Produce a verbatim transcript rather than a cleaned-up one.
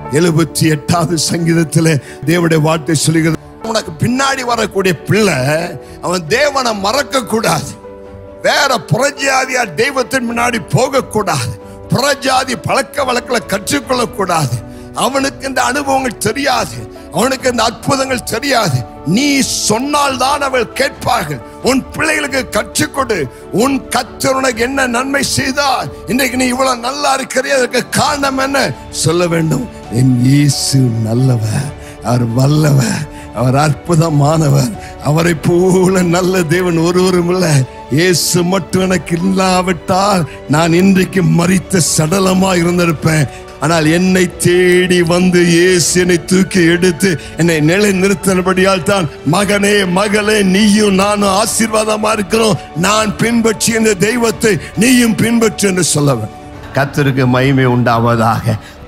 எழுபத்தி எட்டாவது சங்கீதத்தில் தேவனுடைய வார்த்தை சொல்லுகிறது, உனக்கு பின்னாடி வரக்கூடிய பிள்ளை அவன் தேவனை மறக்க கூடாது, வேற புறஜாதியா தெய்வத்தின் முன்னாடி போக கூடாது, புறஜாதி பழக்க வழக்கங்களை கற்றுக்கொள்ள கூடாது. அவனுக்கு இந்த அனுபவங்கள் தெரியாது, அவனுக்கு இந்த அற்புதங்கள் தெரியாது. நீ சொன்னால் தான் அவள் கேட்பார்கள். உன் பிள்ளைகளுக்கு கற்றுக்கொடு. உன் கர்த்தர் உனக்கு என்ன நன்மை செய்தார், இன்றைக்கு நீ இவ்வளவு நல்லா இருக்கிறீ, அதற்கு காரணம் என்ன சொல்ல வேண்டும். என் இயேசு நல்லவர், அவர் வல்லவர், அவர் அற்புதமானவர், அவரை போல நல்ல தேவன் ஒருவரும் இல்லை. இயேசு மட்டும் எனக்கு இல்லாவிட்டால் நான் இன்றைக்கு மரித்த சடலமா இருந்திருப்பேன். ஆனால் என்னை தேடி வந்து இயேசு என்னை தூக்கி எடுத்து என்னை நிலை நிறுத்தினபடியால் தான் மகனே மகளே நீயும் நானும் ஆசீர்வாதமா இருக்கிறோம். நான் பின்பற்றி இந்த தெய்வத்தை நீயும் பின்பற்று என்று சொல்லவன். கர்த்தருக்கு மகிமை உண்டாவதாக.